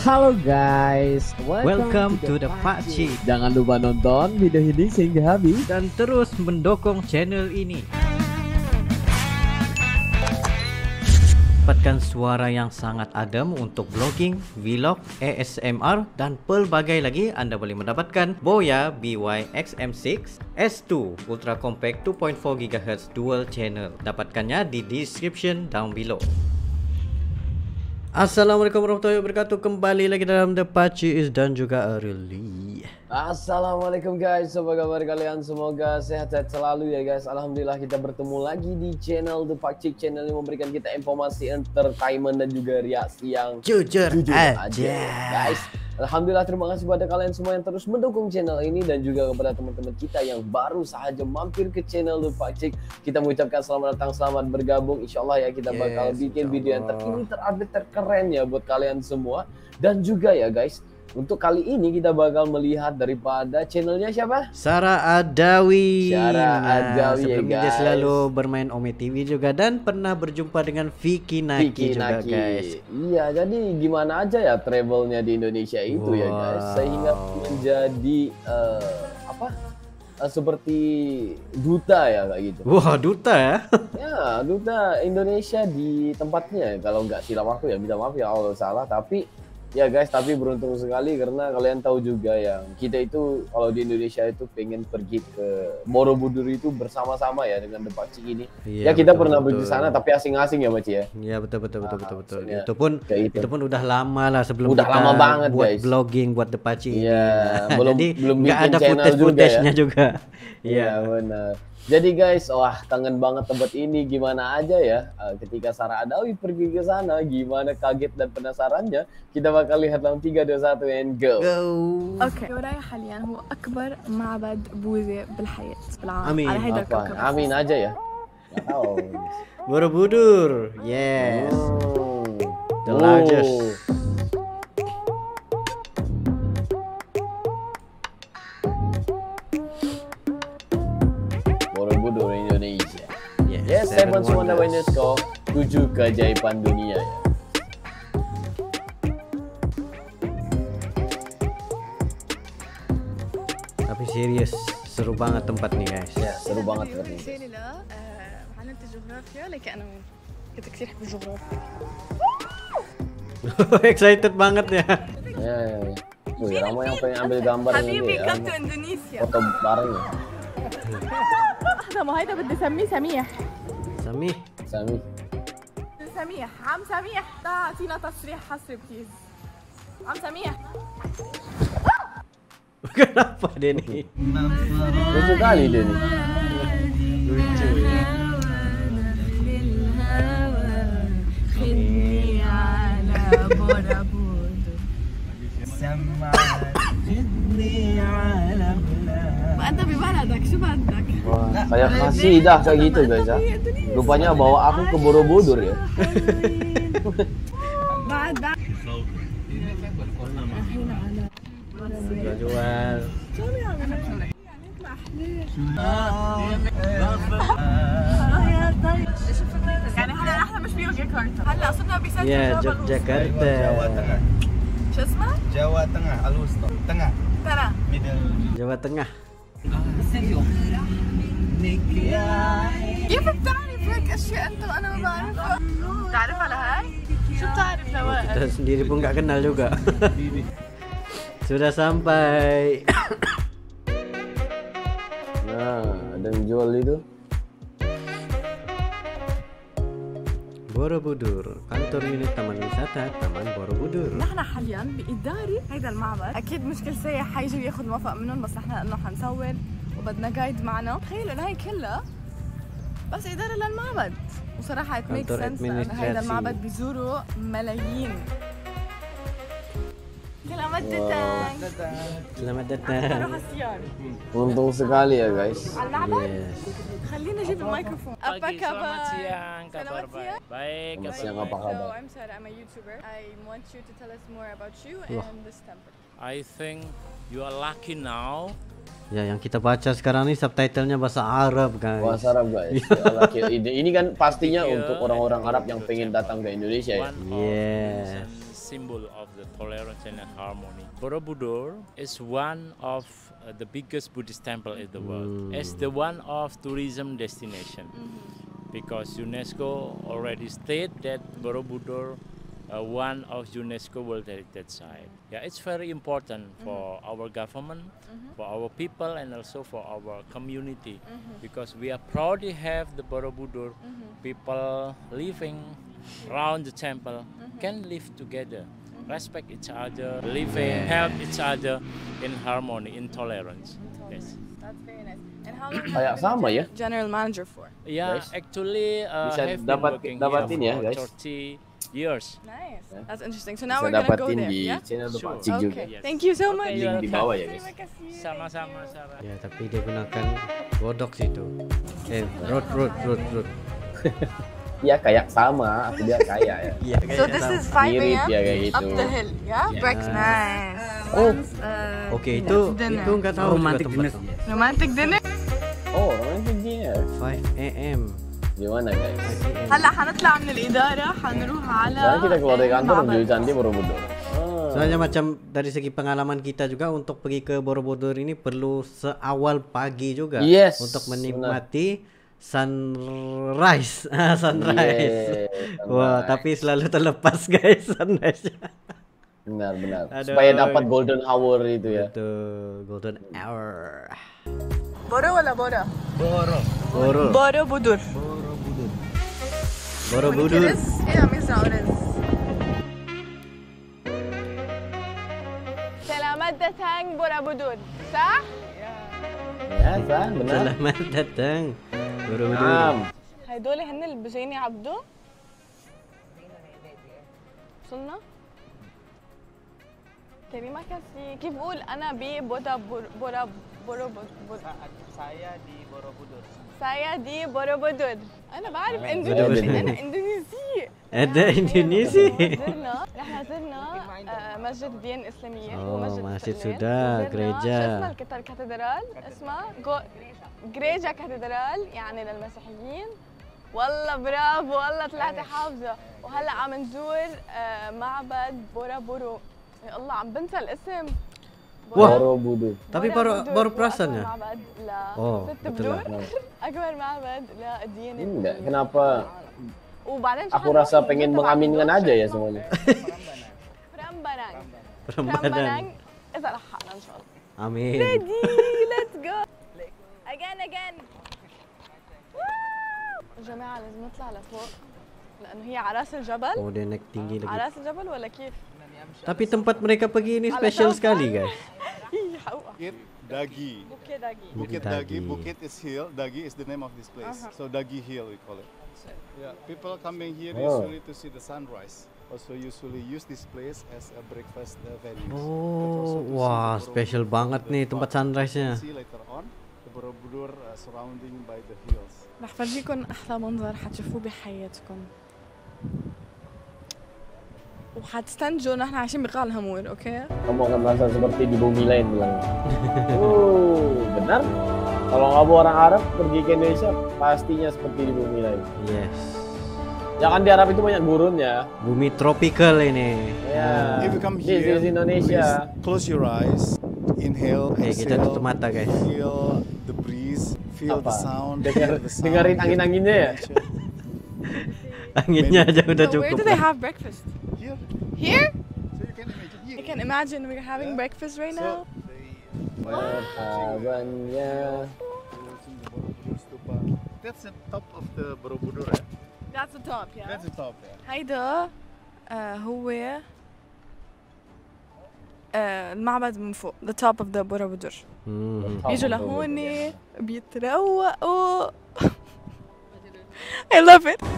Halo guys, welcome to the Pakcik. Jangan lupa nonton video ini sehingga habis dan terus mendukung channel ini. Dapatkan suara yang sangat adem untuk vlogging, vlog, ASMR dan pelbagai lagi. Anda boleh mendapatkan Boya BY-XM6 S2 Ultra Compact 2.4 GHz Dual Channel. Dapatkannya di description down below. Assalamualaikum warahmatullahi wabarakatuh. Kembali lagi dalam The Pakcik dan juga Arili. Assalamualaikum guys, apa kabar kalian? Semoga sehat-sehat selalu ya guys. Alhamdulillah kita bertemu lagi di channel The Pakcik, channel yang memberikan kita informasi, entertainment dan juga reaksi yang jujur aja guys. Alhamdulillah, terima kasih kepada kalian semua yang terus mendukung channel ini dan juga kepada teman-teman kita yang baru saja mampir ke channel The Pakcik. Kita mengucapkan selamat datang, selamat bergabung. Insyaallah ya kita bakal bikin video yang terkini, terupdate, terkeren ya buat kalian semua. Dan juga ya guys, untuk kali ini kita bakal melihat daripada channelnya siapa? Sarah Adawi. Sarah Adawi sebelumnya ya dia guys. selalu bermain Ome TV juga dan pernah berjumpa dengan Vicky Naki juga guys. Iya, jadi gimana aja ya travelnya di Indonesia itu ya guys, sehingga menjadi seperti duta ya kayak gitu. Wah, duta ya? Ya, duta Indonesia di tempatnya. Kalau nggak silap aku ya minta maaf ya kalau salah, tapi ya guys, tapi beruntung sekali karena kalian tahu juga yang kita itu kalau di Indonesia itu pengen pergi ke Borobudur itu bersama-sama ya dengan The Pakcik ini. Iya, ya kita betul, pernah pergi sana tapi asing-asing ya Maci ya. Iya betul. Maksudnya, Itu pun udah lama lah sebelum udah kita lama banget buat guys. Vlogging buat The Pakcik. Iya, belum nggak bikin ada channel footage-nya ya. juga. Iya benar. Jadi guys, wah kangen banget tempat ini. Gimana aja ya ketika Sarah Adawi pergi ke sana, gimana kaget dan penasarannya. Kita bakal lihat dalam 3, 2, 1 and go. اوكي ورايا حاليا هو اكبر معبد بوذي بالحياه بالعالم آمين. على هيدا Apa? الكوكب. Amin aja ya. Nggak tahu. Borobudur. Yes. The largest. Borobudur Indonesia. Yes, Yes, Seven Wonders. Wonders UNESCO, 7 keajaiban dunia ya. Tapi serius, seru banget tempat nih guys. Ya, seru banget tempat ini. رسالة لا علمت الجغرافيا لكن انا كنت كثير احب الجغرافيا. Excited banget ya. Ya. Wih, Ramo yang pengen ambil gambar ini حبيبي ya. come to اندونيسيا. Foto bareng ya. لحظة ما هيدا بدي اسميه سميح. Sami. Sami. سميح عم سميح تعطينا تصريح حصري بليز. عم سميح. Kenapa dia nih? Lucu kali dia nih. Lucu ya. ما انت ببلدك شو بدك؟ Wah, kayak kasidah kayak gitu guys ya. Rupanya bawa aku ke Borobudur ya. بعد Jual. يعني هلا احنا مش بيوجيكارتا هلا صرنا بسنتر Ya, جبل Yogyakarta. شو اسمه؟ Jawa Tengah, Al-Wusta, Tengah, ترى middle. Jawa Tengah. كيف بتعرف هيك اشياء انت وانا ما بعرفها؟ بتعرفها لهي؟ شو بتعرف لوائل؟ Kita sendiri pun nggak kenal juga. Sudah sampai. Nah, ada yang jual itu. Borobudur, kantor unit Taman Wisata Taman Borobudur. نحن حاليا بإدارة هيدا المعبد، أكيد مش كل سايح حيجي وياخذ موافقة منهم، بس نحن إنه حنصور وبدنا جايد معنا، تخيلوا إنه هي كلها بس إدارة للمعبد، وصراحة it makes kantor sense لأنه هيدا administrasi. المعبد بيزوروا ملايين. سلامات تتان. Selamat أروح datang. السيارة. Untung sekali ya guys. على المعبد؟ Yes. خلينا نجيب الميكروفون. أبا Pagi, selamat siang, kabar Selamat baik. siang. Baik, Selamat kabar siang, baik. apa kabar? So I'm Sarah, I'm a YouTuber. I want you to tell us more about you and this temple. I think you are lucky now. Ya, yang kita baca sekarang ini subtitlenya bahasa Arab guys. Bahasa Arab guys. Ya Allah, ini kan pastinya untuk orang-orang Arab yang pengen datang ke Indonesia ya. One of Yes. Indonesian symbol of the tolerance and harmony. Borobudur is one of the biggest Buddhist temple in the world. It's the one of tourism destination because UNESCO already stated that Borobudur one of UNESCO World Heritage Site. Yeah, it's very important for our government, for our people, and also for our community because we are proud to have the Borobudur. People living around the temple can live together, respect each other, living, help each other in harmony, in tolerance. Yes. That's very nice. And how long Kayak have you sama ya. been general manager for? Yeah, Guys, actually bisa have been working dapatin here ya, for guys. 30 years. Nice. Yeah. That's interesting. So now Bisa we're gonna go dapatin there. di Yeah. channel Sure. Pak Cik juga. Okay. Yes. Thank you so much. Link di bawah ya guys. Terima kasih. Sama-sama, Sarah. Ya, tapi dia gunakan godok situ. Road. Iya kayak sama, aku dia kayak ya. Iya, So this is 5 Mirip a.m. ya kayak up gitu. the hill. Yeah. Breakfast. Nice. Oh, Oke, itu dinner. enggak tahu romantic dinner. Romantic dinner. oh, romantic dinner. 5 AM. Gimana guys? هلا حنطلع من الإدارة حنروح على Sekarang kita keluar dari kantor المعبد. menuju Candi Borobudur. Soalnya macam dari segi pengalaman kita juga untuk pergi ke Borobudur ini perlu seawal pagi juga Yes, untuk menikmati sunrise. Sunrise. Yes, Wah, sunrise. tapi selalu terlepas guys sunrise. Benar. Aduh. Supaya dapat golden hour itu ya. Betul, golden hour. بورو ولا بورا؟ Boro. بوروبودور. Borobudur. رز؟ ايه عم يزرعوا رز؟ سلامات datang بوروبودور، صح؟ Ya, sah, benar. Selamat datang Borobudur. Naam. هدول هن اللي بجيني عبدو؟ وصلنا؟ كريمة كاسي كيف بقول أنا بورا saya di Borobudur. أنا بعرف إندونيسي، أنا إندونيسي. Ada Indonesia. رحنا زرنا مسجد ديان إسلامية Oh, masjid استقلال. sudah, وزرنا gereja. شو اسمها الكاتدرال؟ اسمها جريجا كاتدرال يعني للمسيحيين. والله برافو، والله طلعتي حافظة. وهلا عم نزور معبد بورابورو. يا الله عم بنسى الاسم. Wah. Borobudur. Tapi baru perasaannya. معبد Oh, ست betul lah. بدور. أكبر معبد للديانة. Enggak, kenapa وبعدين aku rasa pengen mengaminkan aja ya semuanya. Prambanan. Ramadan. إذا لحقنا إن شاء الله. Amin. Ready, let's go. Again. جماعة لازم نطلع لفوق لأنه هي على راس الجبل. Oh, dia naik tinggi على lagi. راس الجبل ولا كيف؟ Tapi tempat mereka pergi ini spesial sekali guys. Bukit Dagi. Bukit Dagi. Bukit Dagi. Dagi. Bukit is hill. Dagi is the name of this place. So Dagi Hill we call it. Yeah, people coming here Oh. usually to see the sunrise. Also usually use this place as a breakfast venue. Oh, wah, spesial banget nih tempat sunrise-nya. See later on the Borobudur surrounding by the hills. رح فرجيكم أحلى منظر حتشوفوه بحياتكم. وحتستنتجوا نحن عايشين بقاع الهمور، أوكي؟ Kamu akan merasa seperti di bumi lain bilang. Benar? Kalau kamu orang Arab pergi ke Indonesia pastinya seperti di bumi lain. Yes. Ya kan di Arab itu banyak gurun ya. Bumi tropical ini. Ya. If you come This here, is Indonesia. please close your eyes. Inhale, Oke, kita exhale. tutup mata guys. Feel the breeze, feel the Apa? sound, feel the sound. Dengerin angin-anginnya ya. Anginnya aja udah So where cukup do they lah. have breakfast? Here, Here? so you can imagine here. You can imagine we're having breakfast right now. Marhabannya. That's the top of the Borobudur. That's the top, yeah. That's the top. Yeah. هيدا هو المعبد من فوق the top of the بوروبودور. بيجوا لهون بيتروقوا. I love it.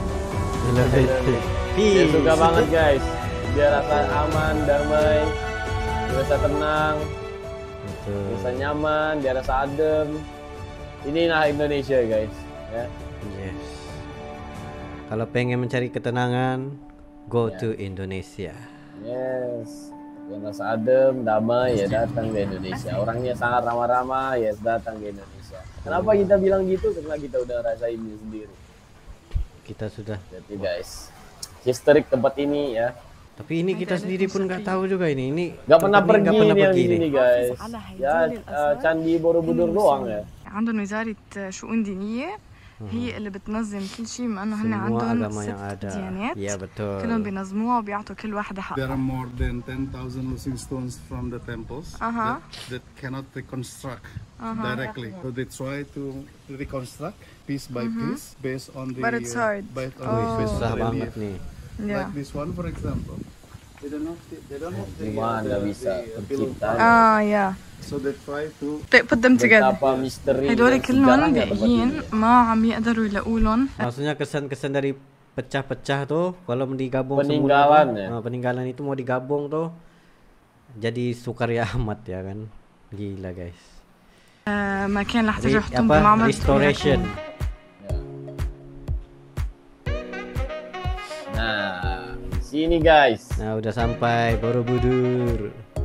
Saya suka banget guys. Biar rasa aman, damai, rasa tenang, rasa nyaman, biar rasa adem. Inilah Indonesia guys. Ya. Yes. Kalau pengen mencari ketenangan, go Ya. to Indonesia. Yes. Yang rasa adem, damai, ya datang ke Indonesia. Orangnya sangat ramah-ramah, ya datang ke Indonesia. Kenapa kita bilang gitu? Karena kita udah rasainnya sendiri. Kita sudah Jadi guys, historik tempat ini ya. Tapi ini kita sendiri pun nggak tahu juga ini. Nggak pernah tempat ini pergi nggak pernah ini yang pergi sini nih. guys. Ya Candi Borobudur doang ya. عندهم وزارة شؤون دينية هي اللي بتنظم كل شيء بما انه هن Semua عندهم agama yang 6 ada. ديانات Iya betul. كلهم بينظموها وبيعطوا كل واحدة حق. There are more than 10,000 missing stones from the temples that cannot reconstruct directly. So they try to reconstruct piece by piece based on the But it's hard. based on Susah the banget relief. nih. Yeah. Like this one for example. They don't have the Gimana nggak bisa penciptaan. yeah. So they try to They put them together. Betapa misteri هدول dan كلهم sejarahnya tempat باقيين ini. ما عم يقدروا يلاقوا لهم. Maksudnya kesan-kesan dari pecah-pecah tuh kalau digabung Peninggalan semula tuh, ya? peninggalan itu mau digabung tuh jadi sukarya amat ya kan. Gila guys. مكان رح ترجع تحطهم apa بمعبد restoration. Nah, di sini guys. Nah, udah sampai Borobudur.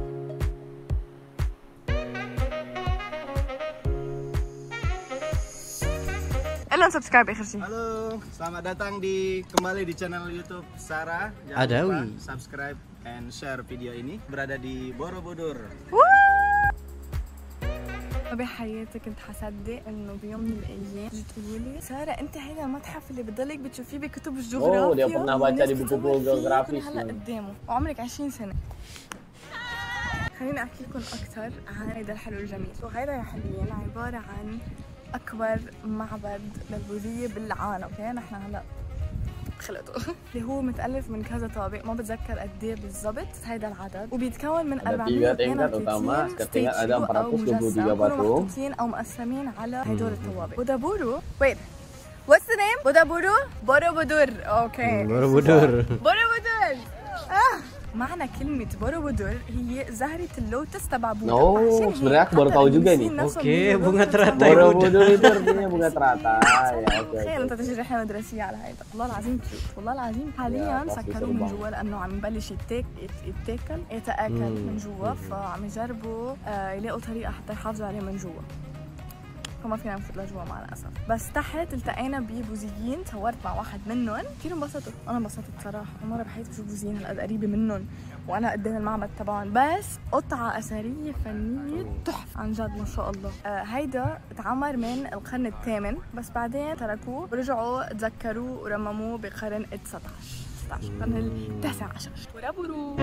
لهم سبسكرايب اخر شيء. Halo, selamat datang kembali di channel YouTube Sarah. Jangan Adawi. lupa subscribe and share video ini. Berada di Borobudur. بحياتي كنت حصدق انه بيوم من الايام تجي تقولوا لي ساره انت هيدا المتحف اللي بتضلك بتشوفيه بكتب الجغرافيا. dia pernah baca di buku geografis. هلا قدامه وعمرك 20 سنه. خليني احكي لكم اكثر عن هيدا الحلو الجميل. وهيدا يا حلوين عباره عن اكبر معبد للبوذيه بالعالم. اوكي نحن هلا خلقته اللي هو متألف من كذا طابق، ما بتذكر قد ايه بالضبط هيدا العدد، وبيتكون من 432 ستيتشيو او مجسم كلهم محطوطين او مقسمين على هدول الطوابق. بودابورو ويت What's the name? بوروبودور. اوكي Borobudur. بوروبودور. معنى كلمة بوروبودور هي زهرة اللوتس تبع بودا. No, sebenarnya aku baru tahu juga nih. Oke, bunga teratai Buddha. Borobudur itu artinya bunga teratai. Ya, oke. تخيل انت تجي رحله مدرسيه على هيدا. والله العظيم كيوت، والله العظيم حاليا سكروه من جوا لانه عم يبلش يتاكل من جوا، فعم يجربوا يلاقوا طريقه حتى يحافظوا عليه من جوا. فما فينا نفوت لجوا مع الاسف. بس تحت التقينا ببوذيين، صورت مع واحد منهم كثير انبسطوا. انا انبسطت صراحه، مره بحياتي بشوف بوذيين هالقد قريبه منهم وانا قدام المعبد تبعهم. بس قطعه اثريه فنيه تحفه عن جد ما شاء الله. هيدا اتعمر من القرن الثامن، بس بعدين تركوه ورجعوا تذكروه ورمموه بقرن 16 القرن التاسع عشر. بوروبودور.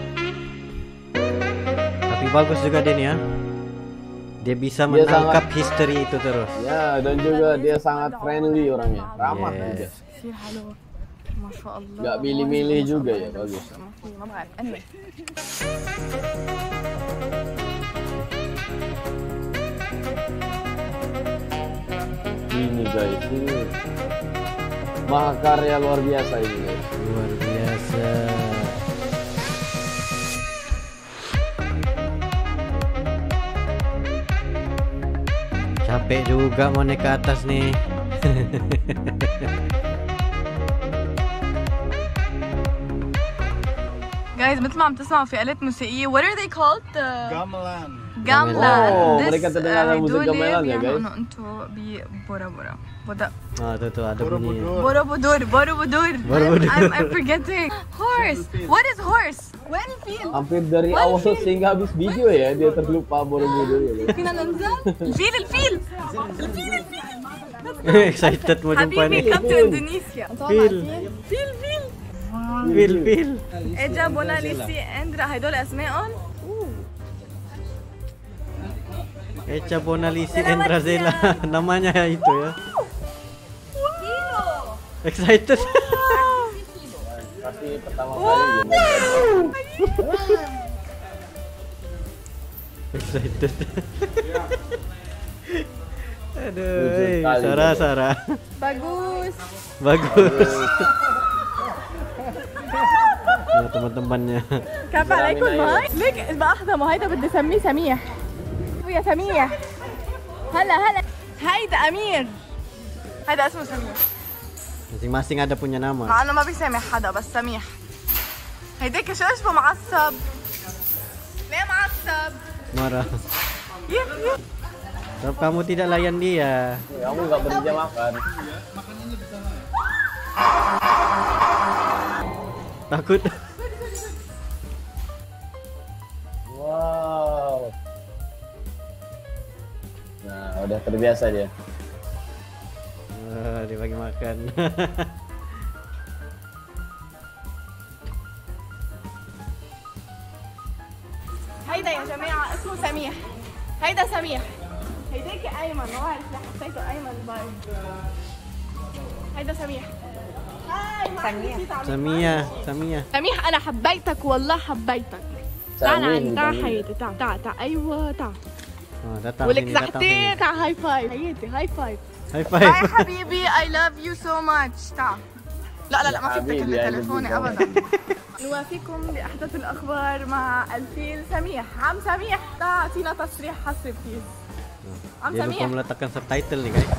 Tapi bagus juga Den ya. Dia bisa menangkap history itu terus. Ya, dan juga dia sangat friendly orangnya, ramah juga. كثير حلو ما شاء الله. Nggak milih-milih juga ya, bagus. ما بعرف. anyway Ini guys, ini mahakarya luar biasa ini guys. Luar biasa. Capek juga mau naik ke atas nih. guys مثل ما عم تسمعوا في آلات موسيقية. what are they called? gamelan. gamelan. Oh, mereka terdengar musik gamelan ya, guys. هدول انتو ببورابورا. Ah, tuh ada bunyi. بوروبودور. I'm forgetting. horse. What is horse? وين الفيل؟ Hampir dari awal sehingga habis video ya, dia terlupa Borobudur ya guys. فينا ننزل؟ الفيل. Excited mau jumpa حبيبي nih. come to Indonesia. Fil. اجا بوناليسي اندرا هدول اسمائهم. Echa Bonalisi Endrazela namanya itu ya. Excited. Pasti pertama kali Excited. Aduh, Lucu sekali, Sarah. bagus. Ya teman-temannya. كيف عليكم هاي؟ ليك بأخذه ما هيدا بدي اسميه سميح. يا سميح. هلا هيدا أمير. هيدا اسمه سميح. Masing-masing ada punya nama. مع انه ما بيسامح حدا بس سميح. هيداك شو اشبه معصب. ليه معصب؟ Marah. يف Sebab kamu tidak layan dia. kamu nggak berhenti makan. Takut. terbiasa dia. Dibagi makan. هيدا يا جماعة اسمه سميح. هيدا سميح. هيداك أيمن، ما بعرف ليه حسيته أيمن باي. هيدا سميح. هاي Samia. سميح أنا حبيتك والله حبيتك. تعال عندي، تعال حياتي، تعال أيوة تعال. Datang ولك sini, datang تحتين، sini. تعال هاي فايف حياتي، هاي فايف. High باي five. حبيبي I love you so much. تعال. لا ما فيك تكلم تليفوني أبدا. نوافيكم بأحدث الأخبار مع الفيل سميح. عم سميح تعال أعطينا تصريح حصري بليز. عم Dia lupa سميح. meletakkan subtitle nih guys.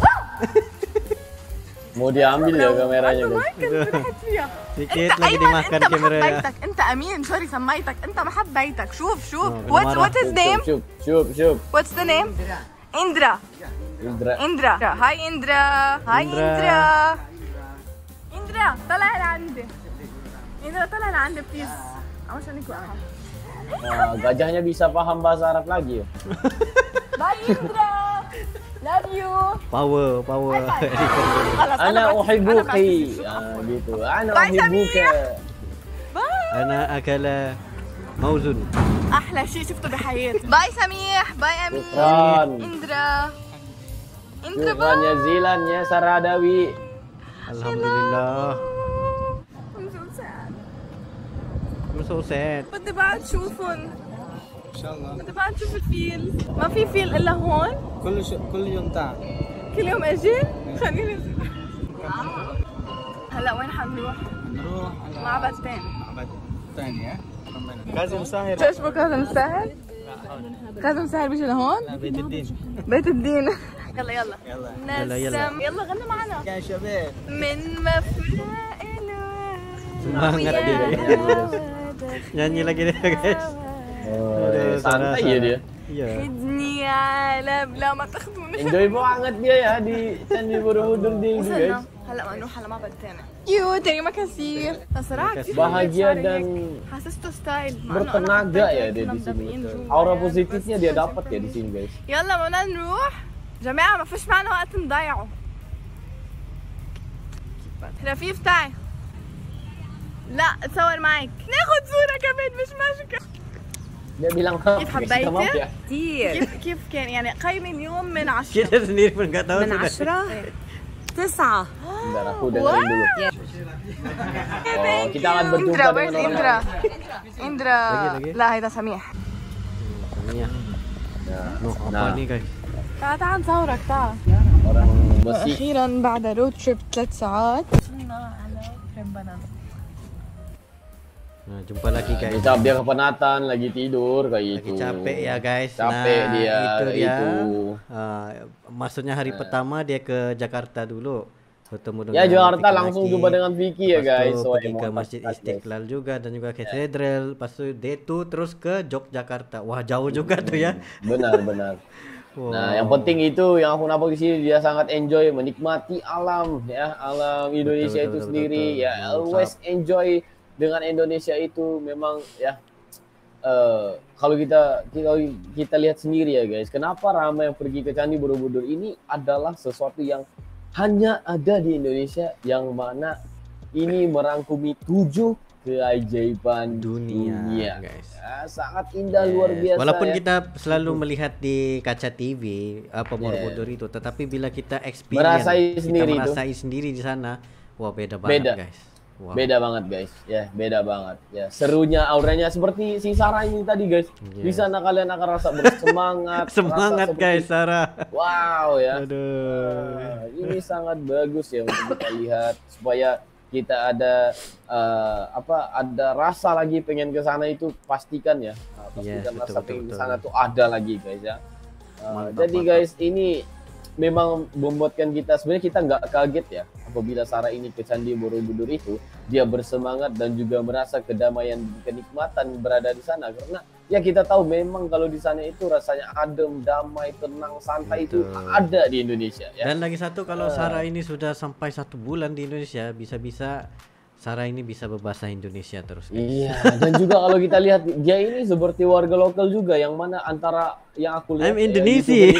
Mau diambil ya kameranya guys. ما كنت رحت فيها. Sedikit انت lagi ايمن dimakan انت ما kameranya. حبيتك، انت امين سوري سميتك، انت ما حبيتك. شوف Oh, واتس هيز نيم؟ شوف واتس ذا نيم؟ اندرا. Indra. هاي اندرا. هاي إندرا. اندرا طلع لعندي. اندرا طلع لعندي بليز. عشان يكون Gajahnya bisa paham bahasa Arab lagi ya. باي اندرا. love you. Power. خلاص Ana بعتذر. uhibbuki. Gitu. Ana Bye, uhibbuka. Ana akala mauzun. احلى شيء شفته بحياتي. باي سميح. باي امين. Syukran. اندرا Syukran ya Zilan ya Saradawi. Alhamdulillah. I'm so sad. I'm so sad. بدي بعد شوفهم. ان شاء الله بدي بعد شوف الفيل. ما في فيل الا هون. كل يوم تعال. كل يوم اجي. خليني هلا وين حنروح؟ نروح معبد تاني. معبد ثاني ها كاظم ساهر. شو اسمه كاظم ساهر؟ كاظم ساهر بيجي لهون؟ بيت الدين. بيت الدين. يلا يلا. نسم يلا غنوا معنا. يا شباب من مفرق الواد. Semangat dia. Nyanyi lagi dia guys. Aduh, Santai ya dia. Iya. خدني على بلا ما تاخذوني. Enjoy banget dia ya di Candi Borobudur di guys. وصلنا هلا نروح على معبد تاني. كيوت تريما كثير. الصراحة كثير Bahagia dan حسسته ستايل bertenaga ya dia di sini. Aura positifnya dia dapat ya di sini guys. يلا بدنا نروح. جماعة ما فيش معنا وقت نضيعه. رفيف تعي. لا اتصور معك. ناخد صورة كمان مش مشكلة. Dia bilang كيف "Maaf, kita maaf حبيتي؟ ya." كثير. كيف كان يعني قيمي اليوم من 10. Kita sendiri pun nggak tahu. من sudah. 10 9 Bentar aku dengerin dulu. Oh, kita akan berjumpa اندرا dengan وين orang اندرا؟ اندرا لقي. لا هيدا سميح. Samia. Noh, apa Nah. nih guys? تعال نصورك تعال. orang besi. واخيرا بعد رود تريب 3 ساعات وصلنا على كريم بنانا. Nah, jumpa lagi guys. Dia kepenatan lagi tidur kayak Lagi itu. capek ya guys. Capek Nah, dia. Itu dia. Itu. Maksudnya hari pertama dia ke Jakarta dulu. Ketemu dengan Ya Jakarta Vicky langsung lagi. jumpa dengan Vicky ya Lepas guys. itu Wah, pergi ke mantap Masjid sekali, guys. Istiqlal juga dan juga katedral. Lepas itu day 2 terus ke Yogyakarta. Wah jauh juga tuh ya. Benar. Wow. Nah, yang penting itu yang aku nampak di sini dia sangat enjoy menikmati alam ya, alam Indonesia Betul, itu betul, sendiri betul. ya. Mantap. Always enjoy dengan Indonesia itu memang ya. Kalau kita lihat sendiri ya guys, kenapa ramai yang pergi ke Candi Borobudur ini adalah sesuatu yang hanya ada di Indonesia, yang mana ini merangkumi 7 keajaiban dunia. guys. Ya, sangat indah luar biasa. Walaupun ya. kita selalu melihat di kaca TV apa Borobudur itu, tetapi bila kita experience, Merasai kita sendiri itu. merasai sendiri di sana, wah beda banget guys. Wow. Beda banget guys, ya beda banget. Ya serunya, auranya seperti si Sarah ini tadi guys. Di sana kalian akan rasa bersemangat. Semangat rasa guys, seperti, Sarah. wow ya. Aduh. Ini sangat bagus ya untuk kita lihat supaya kita ada ada rasa lagi pengen ke sana itu pastikan ya. Pastikan Yes, rasa betul, pengen ke betul. sana tuh ada lagi guys ya. Mantap, Jadi mantap. guys ini memang membuatkan kita sebenarnya kita nggak kaget ya apabila Sarah ini ke Candi Borobudur itu dia bersemangat dan juga merasa kedamaian, kenikmatan berada di sana karena ya kita tahu memang kalau di sana itu rasanya adem, damai, tenang, santai itu Betul. ada di Indonesia ya. Dan lagi satu, kalau Sarah ini sudah sampai 1 bulan di Indonesia, bisa-bisa Sarah ini bisa berbahasa Indonesia terus guys. Iya, dan juga kalau kita lihat dia ini seperti warga lokal juga yang mana antara yang aku lihat I'm ya, Indonesia. YouTuber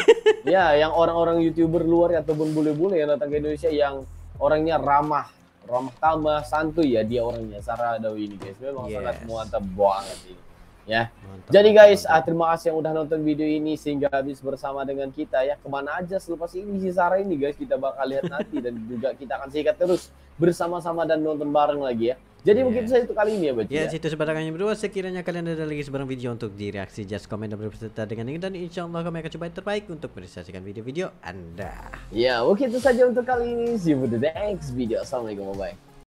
Ya, yang orang-orang YouTuber luar ataupun bule-bule yang datang ke Indonesia yang orangnya ramah tamah, santuy ya dia orangnya. Sarah Adawi ini guys, memang sangat mantap banget ini. Ya, mantap, jadi guys, terima kasih yang udah nonton video ini sehingga habis bersama dengan kita ya. Kemana aja selepas ini si Sarah ini guys, kita bakal lihat nanti dan juga kita akan sikat terus bersama-sama dan nonton bareng lagi ya. Jadi mungkin saya itu kali ini ya Bacik. Ya, situ sebarangannya berdua. Sekiranya kalian ada lagi sebarang video untuk direaksi, just komen dan berserta dengan ini, dan insya Allah kami akan coba yang terbaik untuk merealisasikan video-video Anda. Ya, mungkin itu saja untuk kali ini. See you for the next video. Assalamualaikum, bye.